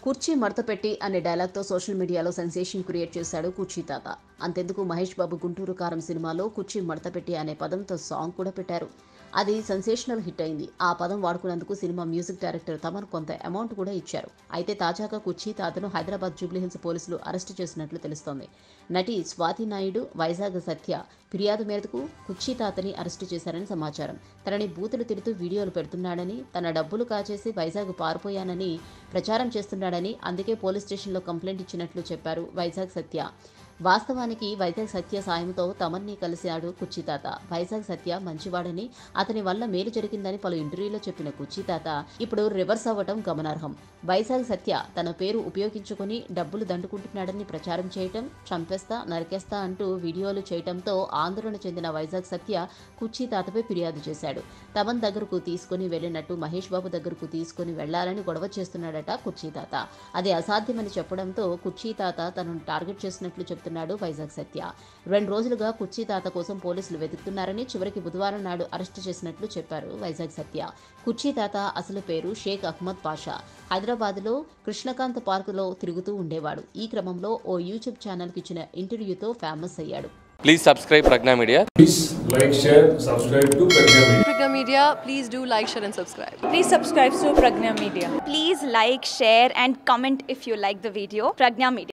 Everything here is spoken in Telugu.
కుర్చీ మడతపెట్టి అనే డైలాగ్తో సోషల్ మీడియాలో సెన్సేషన్ క్రియేట్ చేశాడు కుర్చీ తాత. అంతెందుకు మహేష్ బాబు గుంటూరు కారం సినిమాలో కుర్చీ మడతపెట్టి అనే పదంతో సాంగ్ కూడా పెట్టారు. అది సెన్సేషనల్ హిట్ అయింది. ఆ పదం వాడుకున్నందుకు సినిమా మ్యూజిక్ డైరెక్టర్ తమన్ కొంత అమౌంట్ కూడా ఇచ్చారు. అయితే తాజాగా కుర్చీ తాతను హైదరాబాద్ జూబ్లీహిల్స్ పోలీసులు అరెస్టు చేసినట్లు తెలుస్తోంది. నటి స్వాతి నాయుడు, వైజాగ్ సత్య ఫిర్యాదు మేరకు కుర్చీ తాతని అరెస్టు చేశారని సమాచారం. తనని బూతులు తిడుతూ వీడియోలు పెడుతున్నాడని, తన డబ్బులు కాచేసి వైజాగ్ పారిపోయానని ప్రచారం చేస్తున్నాడని, అందుకే పోలీస్ స్టేషన్లో కంప్లైంట్ ఇచ్చినట్లు చెప్పారు వైజాగ్ సత్య. వాస్తవానికి వైజాగ్ సత్య సాయంతో తమన్ని కలిశాడు కుర్చీ తాత. వైజాగ్ సత్య మంచివాడని, అతని వల్ల మేలు జరిగిందని పలు ఇంటర్వ్యూలో చెప్పిన కుర్చీ తాత ఇప్పుడు రివర్స్ అవ్వటం గమనార్హం. వైజాగ్ సత్య తన పేరు ఉపయోగించుకుని డబ్బులు దండుకుంటున్నాడని ప్రచారం చేయటం, చంపేస్తా నరికేస్తా అంటూ వీడియోలు చేయటంతో ఆందోళన చెందిన వైజాగ్ సత్య కుర్చీ తాతపై ఫిర్యాదు చేశాడు. తమన్ దగ్గరకు తీసుకుని వెళ్లినట్టు మహేష్ బాబు దగ్గరకు తీసుకుని వెళ్లాలని గొడవ చేస్తున్నాడట కుర్చీ తాత. అది అసాధ్యమని చెప్పడంతో కుర్చీ తాత తనను టార్గెట్ చేసినట్లు చెప్తున్నాడు వైజాగ్ సత్య. 2 రోజులుగా కుర్చీ తాత కోసం పోలీసులు వెతుకుతున్నారని, చివరికి బుధవారం నాడు అరెస్టు చేసినట్లు చెప్పారు వైజాగ్ సత్య. కుర్చీ తాత అసలు పేరు షేక్ అహ్మద్ పాషా. హైదరాబాద్లో కృష్ణకాంత్ పార్కులో తిరుగుతూ ఉండేవాడు. ఈ క్రమంలో ఓ యూట్యూబ్ ఛానల్కి ఇచ్చిన ఇంటర్వ్యూతో ఫేమస్ అయ్యాడు. Please subscribe Pragna Media. Please like, share, subscribe to Pragna Media. Pragna Media, please do like, share and subscribe. Please subscribe to Pragna Media. Please like, share and comment if you like the video. Pragna Media.